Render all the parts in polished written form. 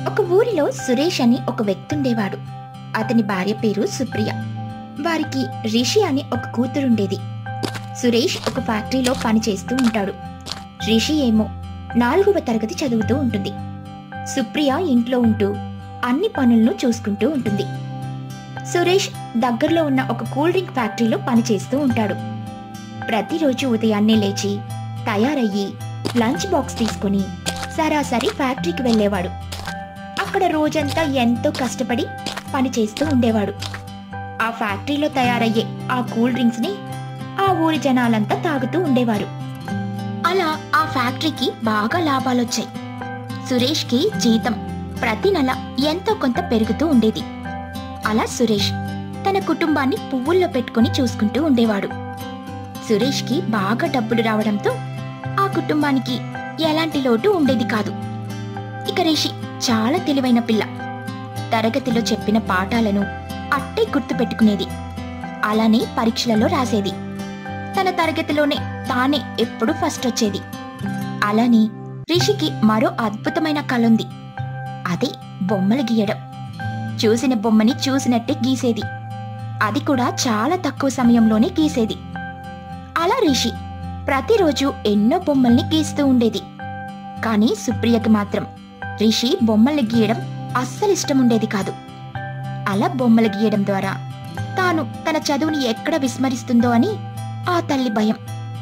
ఒక ఊరిలో సురేష్ అని ఒక వ్యక్తి ఉండేవాడు. అతని భార్య పేరు సుప్రియ. వారికి రిషి అని ఒక కూతురుండేది. సురేష్ ఒక ఫ్యాక్టరీలో పని చేస్తూ ఉంటాడు. రిషి ఏమో 4వ తరగతి చదువుతూ ఉంటుంది. సుప్రియ ఇంట్లో ఉంటూ అన్ని పనులను చూసుకుంటూ ఉంటుంది. సురేష్ దగ్గరలో ఉన్న ఒక కూల్ డ్రింక్ ఫ్యాక్టరీలో పనిచేస్తూ ఉంటాడు. ప్రతిరోజు ఉదయాన్నే లేచి తయారయ్యి లంచ్ బాక్స్ తీసుకుని సరాసరి ఫ్యాక్టరీకి వెళ్ళేవాడు. అక్కడ రోజంతా ఎంతో కష్టపడి పని చేస్తూ ఉండేవాడు. ఆ ఫ్యాక్టరీలో తయారయ్యే ఆ కూల్ డ్రింక్స్ ని ఆ ఊరి జనాలంతా తాగుతూ ఉండేవారు. అలా ఆ ఫ్యాక్టరీకి బాగా లాభాలొచ్చాయి. సురేష్కి జీతం ప్రతి నెల ఎంతో కొంత పెరుగుతూ ఉండేది. అలా సురేష్ తన కుటుంబాన్ని పువ్వుల్లో పెట్టుకుని చూసుకుంటూ ఉండేవాడు. సురేష్కి బాగా డబ్బులు రావడంతో ఆ కుటుంబానికి ఎలాంటి లోటు ఉండేది కాదు. ఇక రిషి చాలా తెలివైన పిల్ల. తరగతిలో చెప్పిన పాఠాలను అట్టే గుర్తు పెట్టుకునేది. అలానే పరీక్షలలో రాసేది. తన తరగతిలోనే తానే ఎప్పుడూ ఫస్ట్ వచ్చేది. అలానే రిషికి మరో అద్భుతమైన కళ ఉంది. అదే బొమ్మలు గీయడం. చూసిన బొమ్మని చూసినట్టే గీసేది. అది కూడా చాలా తక్కువ సమయంలోనే గీసేది. అలా రిషి ప్రతిరోజు ఎన్నో బొమ్మల్ని గీస్తూ ఉండేది. కానీ సుప్రియకి మాత్రం రిషి బొమ్మల్ని గీయడం అస్సలు ఇష్టం ఉండేది కాదు. అలా బొమ్మలు గీయడం ద్వారా తాను తన చదువుని ఎక్కడ విస్మరిస్తుందో అని ఆ తల్లి భయం.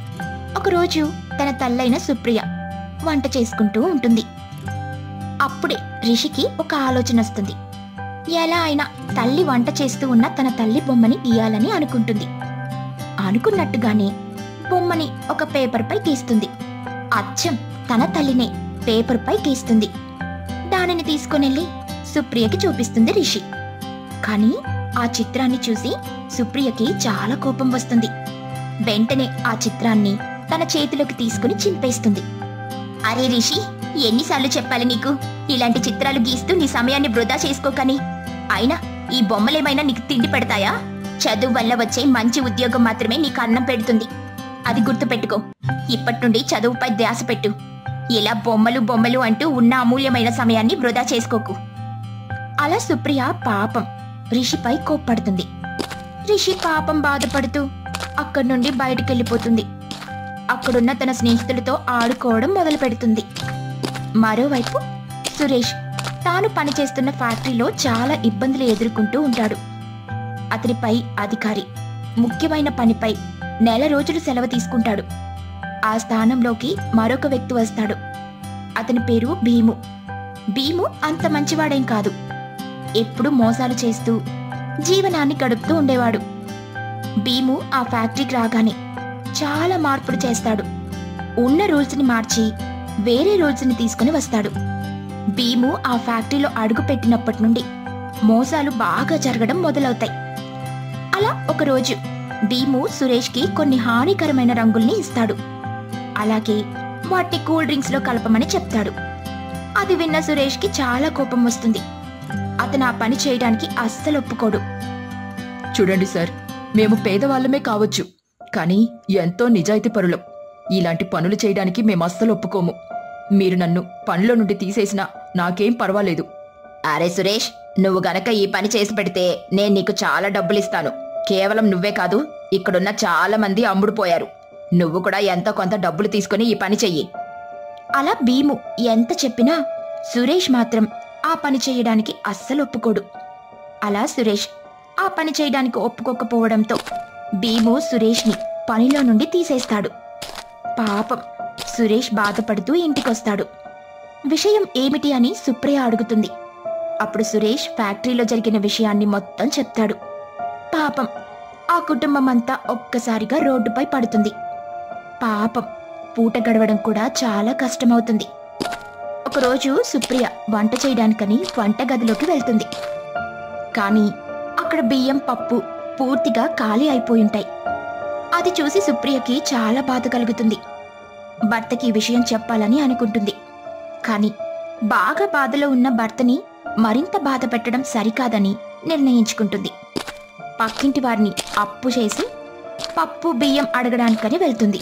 ఒకరోజు తన తల్లైన సుప్రియ వంట చేసుకుంటూ ఉంటుంది. అప్పుడే రిషికి ఒక ఆలోచన వస్తుంది. ఎలా అయినా తల్లి వంట చేస్తూ ఉన్న తన తల్లి బొమ్మని గీయాలని అనుకుంటుంది. అనుకున్నట్టుగానే బొమ్మని ఒక పేపర్పై గీస్తుంది. అచ్చం తన తల్లినే పేపర్పై గీస్తుంది. దానిని తీసుకునెళ్ళి సుప్రియకి చూపిస్తుంది రిషి. కానీ ఆ చిత్రాన్ని చూసి సుప్రియకి చాలా కోపం వస్తుంది. వెంటనే ఆ చిత్రాన్ని తన చేతిలోకి తీసుకుని చింపేస్తుంది. అరే రిషి, ఎన్నిసార్లు చెప్పాలి నీకు ఇలాంటి చిత్రాలు గీస్తూ నీ సమయాన్ని వృధా చేసుకోకని? అయినా ఈ బొమ్మలేమైనా నీకు తిండి పెడతాయా? చదువు వల్ల వచ్చే మంచి ఉద్యోగం మాత్రమే నీకు అన్నం పెడుతుంది. అది గుర్తుపెట్టుకో. ఇప్పటి నుండి చదువుపై ధ్యాస పెట్టు. ఇలా బొమ్మలు బొమ్మలు అంటూ ఉన్న అమూల్యమైన సమయాన్ని వృధా చేసుకోకు. అలా సుప్రియ పాపం రిషిపై కోప్పడుతుంది. రిషి పాపం బాధపడుతూ అక్కడి నుండి బయటకెళ్ళిపోతుంది. అక్కడున్న తన స్నేహితులతో ఆడుకోవడం మొదలు పెడుతుంది. మరోవైపు సురేష్ తాను పనిచేస్తున్న ఫ్యాక్టరీలో చాలా ఇబ్బందులు ఎదుర్కొంటూ ఉంటాడు. అతనిపై అధికారి ముఖ్యమైన పనిపై నెల రోజులు సెలవు తీసుకుంటాడు. ఆ స్థానంలోకి మరొక వ్యక్తి వస్తాడు. అతని పేరు భీము. భీము అంత మంచివాడేం కాదు. ఎప్పుడూ మోసాలు చేస్తూ జీవనాన్ని గడుపుతూ ఉండేవాడు. భీము ఆ ఫ్యాక్టరీకి రాగానే చాలా మార్పులు చేస్తాడు. ఉన్న రూల్స్ని మార్చి వేరే రూల్స్ని తీసుకుని వస్తాడు. భీము ఆ ఫ్యాక్టరీలో అడుగు పెట్టినప్పటి నుండి మోసాలు బాగా జరగడం మొదలవుతాయి. అలా ఒకరోజు భీము సురేష్కి కొన్ని హానికరమైన రంగుల్ని ఇస్తాడు. అలాగే వాటిని కూల్ డ్రింక్స్ లో కలపమని చెప్తాడు. అది విన్న సురేష్కి చాలా కోపం వస్తుంది. అతను ఆ పని చేయడానికి అస్సలు ఒప్పుకోడు. చూడండి సార్, మేము పేదవాళ్ళమే కావచ్చు, కానీ ఎంతో నిజాయితీపరులం. ఇలాంటి పనులు చేయడానికి మేము అస్సలు ఒప్పుకోము. మీరు నన్ను పనిలో నుండి తీసేసినా నాకేం పర్వాలేదు. అరే సురేష్, నువ్వు గనక ఈ పని చేసి పెడితే నేను నీకు చాలా డబ్బులిస్తాను. కేవలం నువ్వే కాదు, ఇక్కడున్న చాలా మంది అమ్ముడుపోయారు. నువ్వు కూడా ఎంతో కొంత డబ్బులు తీసుకుని ఈ పని చెయ్యి. అలా భీము ఎంత చెప్పినా సురేష్ మాత్రం ఆ పని చేయడానికి అస్సలు ఒప్పుకోడు. అలా సురేష్ ఆ పని చేయడానికి ఒప్పుకోకపోవడంతో భీము సురేష్ని పనిలో నుండి తీసేస్తాడు. పాపం సురేష్ బాధపడుతూ ఇంటికొస్తాడు. విషయం ఏమిటి అని సుప్రియ అడుగుతుంది. అప్పుడు సురేష్ ఫ్యాక్టరీలో జరిగిన విషయాన్ని మొత్తం చెప్తాడు. పాపం ఆ కుటుంబం అంతా ఒక్కసారిగా రోడ్డుపై పడుతుంది. పాపం పూట గడవడం కూడా చాలా కష్టమవుతుంది. ఒకరోజు సుప్రియ వంట చేయడానికని వంటగదిలోకి వెళ్తుంది. కానీ అక్కడ బియ్యం, పప్పు పూర్తిగా ఖాళీ అయిపోయుంటాయి. అది చూసి సుప్రియకి చాలా బాధ కలుగుతుంది. భర్తకి ఈ విషయం చెప్పాలని అనుకుంటుంది. కానీ బాగా బాధలో ఉన్న భర్తని మరింత బాధ పెట్టడం సరికాదని నిర్ణయించుకుంటుంది. పక్కింటి వారిని అప్పు చేసి పప్పు, బియ్యం అడగడానికని వెళ్తుంది.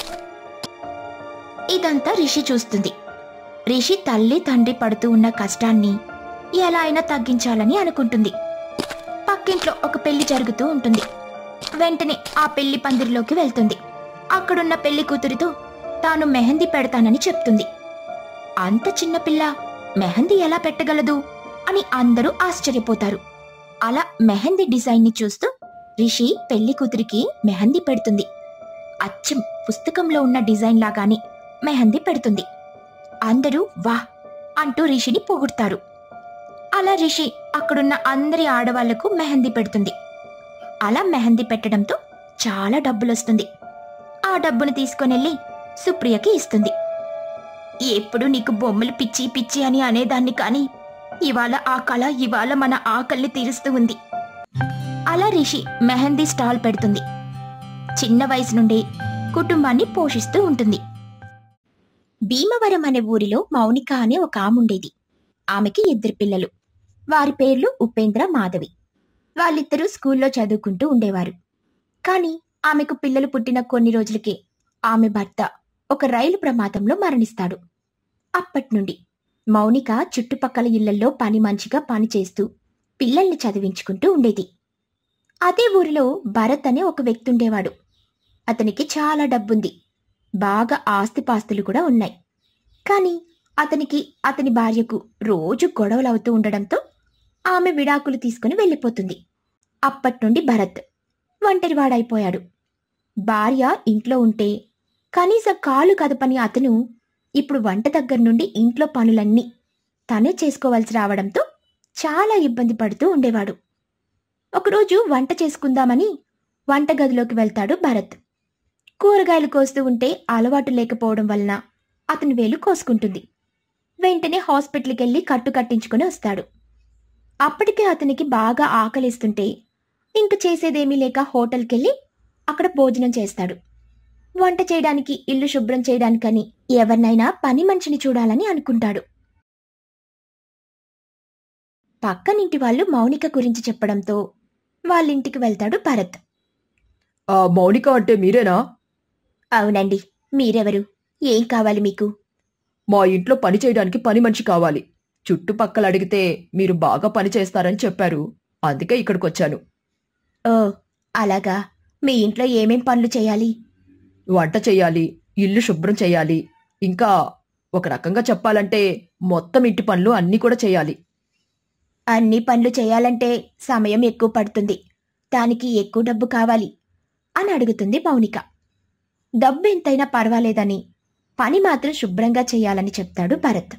ఇదంతా రిషి చూస్తుంది. రిషి తల్లి తండ్రి పడుతూ ఉన్న కష్టాన్ని ఎలా అయినా తగ్గించాలని అనుకుంటుంది. పక్కింట్లో ఒక పెళ్లి జరుగుతూ ఉంటుంది. వెంటనే ఆ పెళ్లి పందిరిలోకి వెళ్తుంది. అక్కడున్న పెళ్లి కూతురితో తాను మెహందీ పెడతానని చెప్తుంది. అంత చిన్న పిల్ల మెహందీ ఎలా పెట్టగలదు అని అందరూ ఆశ్చర్యపోతారు. అలా మెహందీ డిజైన్ని చూస్తూ రిషి పెళ్లి కూతురికి మెహందీ పెడుతుంది. అచ్చం పుస్తకంలో ఉన్న డిజైన్ లాగానే మెహందీ పెడుతుంది. అందరూ వాహ్ అంటూ రిషిని పొగుడుతారు. అలా రిషి అక్కడున్న అందరి ఆడవాళ్లకు మెహందీ పెడుతుంది. అలా మెహందీ పెట్టడంతో చాలా డబ్బులొస్తుంది. ఆ డబ్బును తీసుకొనెళ్ళి సుప్రియకి ఇస్తుంది. ఎప్పుడు నీకు బొమ్మలు పిచ్చి పిచ్చి అని అనేదాన్ని, కానీ ఇవాళ ఆ కళ ఇవాళ మన ఆకలిని తీరుస్తూ ఉంది. అలా రిషి మెహందీ స్టాల్ పెడుతుంది. చిన్న వయసు నుండి కుటుంబాన్ని పోషిస్తూ ఉంటుంది. భీమవరం అనే ఊరిలో మౌనిక అనే ఒక ఆమె ఉండేది. ఆమెకి 2 పిల్లలు. వారి పేర్లు ఉపేంద్ర, మాధవి. వాళ్ళిద్దరూ స్కూల్లో చదువుకుంటూ ఉండేవారు. కానీ ఆమెకు పిల్లలు పుట్టిన కొన్ని రోజులకే ఆమె భర్త ఒక రైలు ప్రమాదంలో మరణిస్తాడు. అప్పట్నుండి మౌనిక చుట్టుపక్కల ఇళ్లల్లో పని మంచిగా పనిచేస్తూ పిల్లల్ని చదివించుకుంటూ ఉండేది. అదే ఊరిలో భరత్ అనే ఒక వ్యక్తి ఉండేవాడు. అతనికి చాలా డబ్బుంది. బాగా ఆస్తిపాస్తులు కూడా ఉన్నాయి. కానీ అతనికి, అతని భార్యకు రోజు గొడవలవుతూ ఉండడంతో ఆమె విడాకులు తీసుకుని వెళ్ళిపోతుంది. అప్పట్నుండి భరత్ ఒంటరివాడైపోయాడు. భార్య ఇంట్లో ఉంటే కనీసం కాలు కదపని అతను ఇప్పుడు వంట దగ్గర నుండి ఇంట్లో పనులన్నీ తనే చేసుకోవాల్సి రావడంతో చాలా ఇబ్బంది పడుతూ ఉండేవాడు. ఒకరోజు వంట చేసుకుందామని వంటగదిలోకి వెళ్తాడు భరత్. కూరగాయలు కోస్తూ ఉంటే అలవాటు లేకపోవడం వలన అతని వేలు కోసుకుంటుంది. వెంటనే హాస్పిటల్కి వెళ్ళి కట్టు కట్టించుకుని వస్తాడు. అప్పటికే అతనికి బాగా ఆకలిస్తుంటే ఇంక చేసేదేమీ లేక హోటల్కెళ్ళి అక్కడ భోజనం చేస్తాడు. వంట చేయడానికి, ఇల్లు శుభ్రం చేయడానికని ఎవరినైనా పని మనిషిని చూడాలని అనుకుంటాడు. పక్కనింటి వాళ్ళు మౌనిక గురించి చెప్పడంతో వాళ్ళింటికి వెళ్తాడు భరత్. ఆ మౌనిక అంటే మీరేనా? అవునండి, మీరెవరు? ఏం కావాలి మీకు? మా ఇంట్లో పని చేయడానికి పని మనిషి కావాలి. చుట్టుపక్కల అడిగితే మీరు బాగా పని చేస్తారని చెప్పారు. అందుకే ఇక్కడికొచ్చాను. ఓ అలాగా. మీ ఇంట్లో ఏమేం పనులు చేయాలి? వంట చెయ్యాలి, ఇల్లు శుభ్రం చెయ్యాలి, ఇంకా ఒక రకంగా చెప్పాలంటే మొత్తం ఇంటి పనులు అన్నీ కూడా చెయ్యాలి. అన్ని పనులు చేయాలంటే సమయం ఎక్కువ పడుతుంది. దానికి ఎక్కువ డబ్బు కావాలి అని అడుగుతుంది మౌనిక. డబ్బు ఎంతైనా పర్వాలేదని, పని మాత్రం శుభ్రంగా చేయాలని చెప్తాడు భరత్.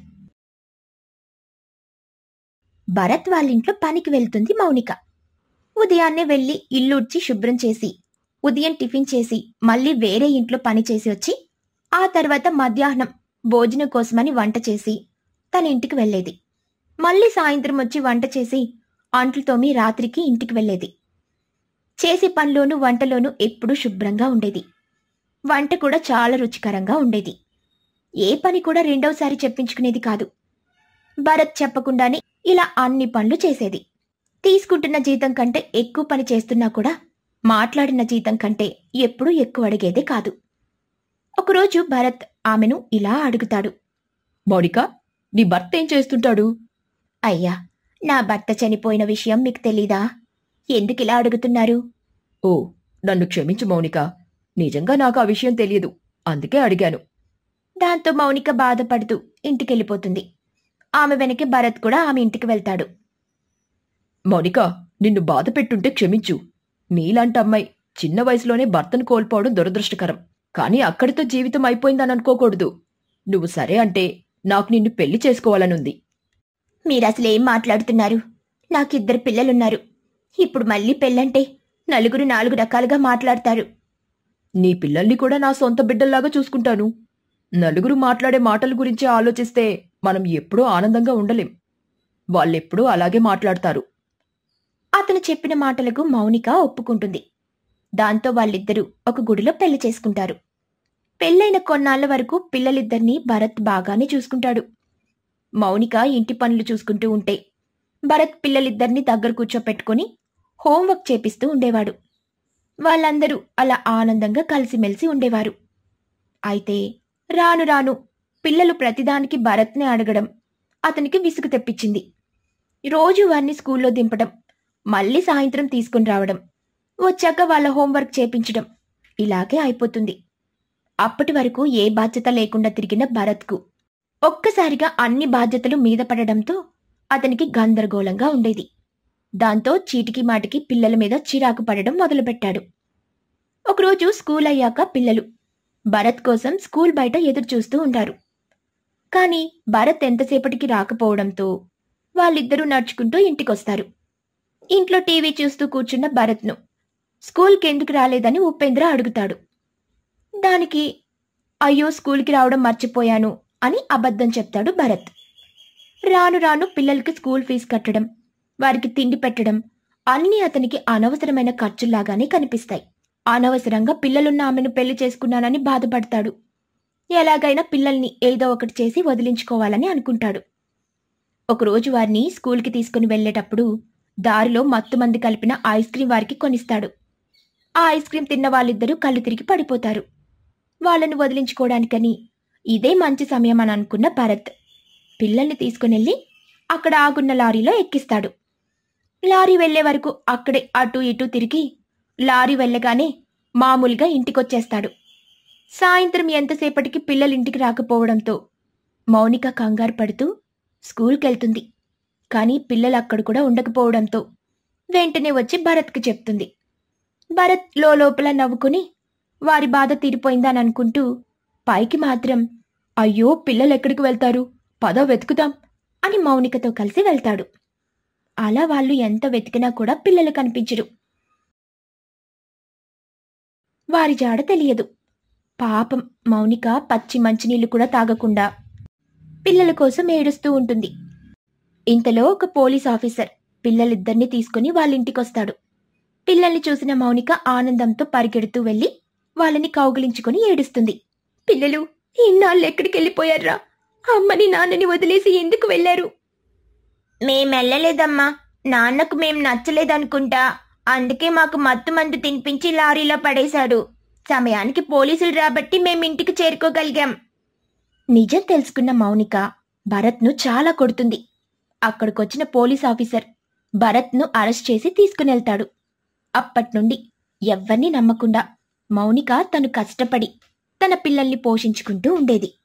భరత్ వాళ్ళింట్లో పనికి వెళ్తుంది మౌనిక. ఉదయాన్నే వెళ్లి ఇల్లు ఉడ్చి శుభ్రం చేసి, ఉదయం టిఫిన్ చేసి, మళ్ళీ వేరే ఇంట్లో పని చేసి వచ్చి, ఆ తర్వాత మధ్యాహ్నం భోజనం కోసమని వంట చేసి తన ఇంటికి వెళ్లేది. మళ్ళీ సాయంత్రం వచ్చి వంట చేసి అంట్లు తోమి రాత్రికి ఇంటికి వెళ్లేది. చేసే పనిలోనూ వంటలోనూ ఎప్పుడూ శుభ్రంగా ఉండేది. వంట కూడా చాలా రుచికరంగా ఉండేది. ఏ పని కూడా రెండోసారి చెప్పించుకునేది కాదు. భరత్ చెప్పకుండానే ఇలా అన్ని పనులు చేసేది. తీసుకుంటున్న జీతం కంటే ఎక్కువ పని చేస్తున్నా కూడా మాట్లాడిన జీతం కంటే ఎప్పుడూ ఎక్కువ అడిగేదే కాదు. ఒకరోజు భరత్ ఆమెను ఇలా అడుగుతాడు. మౌనిక, నీ భర్త ఏం చేస్తుంటాడు? అయ్యా, నా భర్త చనిపోయిన విషయం మీకు తెలీదా? ఎందుకిలా అడుగుతున్నారు? ఓ, నన్ను క్షమించు మౌనిక. నిజంగా నాకు ఆ విషయం తెలియదు, అందుకే అడిగాను. దాంతో మౌనిక బాధపడుతూ ఇంటికెళ్ళిపోతుంది. ఆమె వెనకే భరత్ కూడా ఆమె ఇంటికి వెళ్తాడు. మౌనిక, నిన్ను బాధ పెట్టుంటే క్షమించు. నీలాంటి అమ్మాయి చిన్న వయసులోనే భర్తను కోల్పోవడం దురదృష్టకరం. కానీ అక్కడితో జీవితం అయిపోయిందని అనుకోకూడదు. నువ్వు సరే అంటే నాకు నిన్ను పెళ్లి చేసుకోవాలనుంది. మీరసలేం మాట్లాడుతున్నారు? నాకిద్దరు పిల్లలున్నారు. ఇప్పుడు మళ్ళీ పెళ్ళంటే నలుగురు 4 రకాలుగా మాట్లాడతారు. నీ పిల్లల్ని కూడా నా సొంత బిడ్డల్లాగా చూసుకుంటాను. నలుగురు మాట్లాడే మాటల గురించి ఆలోచిస్తే మనం ఎప్పుడూ ఆనందంగా ఉండలేం. వాళ్ళెప్పుడూ అలాగే మాట్లాడతారు. అతను చెప్పిన మాటలకు మౌనిక ఒప్పుకుంటుంది. దాంతో వాళ్ళిద్దరూ ఒక గుడిలో పెళ్లి చేసుకుంటారు. పెళ్ళైన కొన్నాళ్ల వరకు పిల్లలిద్దరినీ భరత్ బాగానే చూసుకుంటాడు. మౌనిక ఇంటి పనులు చూసుకుంటూ ఉంటే భరత్ పిల్లలిద్దరినీ దగ్గర కూర్చోపెట్టుకుని హోంవర్క్ చేపిస్తూ ఉండేవాడు. వాళ్ళందరూ అలా ఆనందంగా కలిసిమెలిసి ఉండేవారు. అయితే రాను రాను పిల్లలు ప్రతిదానికి భరత్నే అడగడం అతనికి విసుగు తెప్పించింది. రోజు వారిని స్కూల్లో దింపడం, మళ్ళీ సాయంత్రం తీసుకుని రావడం, వచ్చాక వాళ్ళ హోంవర్క్ చేపించడం ఇలాగే అయిపోతుంది. అప్పటి వరకు ఏ బాధ్యత లేకుండా తిరిగిన భరత్కు ఒక్కసారిగా అన్ని బాధ్యతలు మీద పడడంతో అతనికి గందరగోళంగా ఉండేది. దాంతో చీటికి మాటికి పిల్లల మీద చిరాకు పడడం మొదలుపెట్టాడు. ఒకరోజు స్కూల్ అయ్యాక పిల్లలు భరత్ కోసం స్కూల్ బయట ఎదురు చూస్తూ ఉంటారు. కానీ భరత్ ఎంతసేపటికి రాకపోవడంతో వాళ్ళిద్దరూ నడుచుకుంటూ ఇంటికొస్తారు. ఇంట్లో టీవీ చూస్తూ కూర్చున్న భరత్ను స్కూల్కి ఎందుకు రాలేదని ఉపేంద్ర అడుగుతాడు. దానికి అయ్యో స్కూల్కి రావడం మర్చిపోయాను అని అబద్ధం చెప్తాడు భరత్. రాను రాను పిల్లలకి స్కూల్ ఫీజు కట్టడం, వారికి తిండి పెట్టడం అన్నీ అతనికి అనవసరమైన ఖర్చుల్లాగానే కనిపిస్తాయి. అనవసరంగా పిల్లలున్న ఆమెను పెళ్లి చేసుకున్నానని బాధపడతాడు. ఎలాగైనా పిల్లల్ని ఏదో ఒకటి చేసి వదిలించుకోవాలని అనుకుంటాడు. ఒకరోజు వారిని స్కూల్కి తీసుకుని వెళ్లేటప్పుడు దారిలో మత్తుమంది కలిపిన ఐస్ క్రీం వారికి కొనిస్తాడు. ఆ ఐస్ క్రీం తిన్న వాళ్ళిద్దరూ కళ్ళు తిరిగి పడిపోతారు. వాళ్ళను వదిలించుకోవడానికని ఇదే మంచి సమయం అని అనుకున్న భరత్ పిల్లల్ని తీసుకునెళ్ళి అక్కడ ఆగున్న లారీలో ఎక్కిస్తాడు. లారీ వెళ్లే వరకు అక్కడే అటూ ఇటూ తిరిగి లారీ వెళ్ళగానే మామూలుగా ఇంటికొచ్చేస్తాడు. సాయంత్రం ఎంతసేపటికి పిల్లలింటికి రాకపోవడంతో మౌనిక కంగారు పడుతూ స్కూల్కెళ్తుంది. కానీ పిల్లలు అక్కడ కూడా ఉండకపోవడంతో వెంటనే వచ్చి భరత్కి చెప్తుంది. భరత్ లోపల నవ్వుకుని వారి బాధ తీరిపోయిందని అనుకుంటూ పైకి మాత్రం అయ్యో పిల్లలెక్కడికి వెళ్తారు, పద వెతుకుతాం అని మౌనికతో కలిసి వెళ్తాడు. అలా వాళ్ళు ఎంత వెతికినా కూడా పిల్లలు కనిపించరు. వారి జాడ తెలియదు. పాపం మౌనిక పచ్చి మంచినీళ్లు కూడా తాగకుండా పిల్లల కోసం ఏడుస్తూ ఉంటుంది. ఇంతలో ఒక పోలీస్ ఆఫీసర్ పిల్లలిద్దరినీ తీసుకుని వాళ్ళింటికొస్తాడు. పిల్లల్ని చూసిన మౌనిక ఆనందంతో పరిగెడుతూ వెళ్లి వాళ్ళని కౌగిలించుకుని ఏడుస్తుంది. పిల్లలు ఇన్నాళ్ళు ఎక్కడికి వెళ్ళిపోయారా? అమ్మని నాన్నని వదిలేసి ఎందుకు వెళ్లారు? మేమెళ్ళలేదమ్మా, నాన్నకు మేం నచ్చలేదనుకుంటా, అందుకే మాకు మత్తు మందు తినిపించి లారీలో పడేశాడు. సమయానికి పోలీసులు రాబట్టి మేమింటికి చేరుకోగలిగాం. నిజం తెలుసుకున్న మౌనిక భరత్ను చాలా కొడుతుంది. అక్కడికొచ్చిన పోలీస్ ఆఫీసర్ భరత్ను అరెస్ట్ చేసి తీసుకునెళ్తాడు. అప్పట్నుండి ఎవ్వర్నీ నమ్మకుండా మౌనిక తను కష్టపడి తన పిల్లల్ని పోషించుకుంటూ ఉండేది.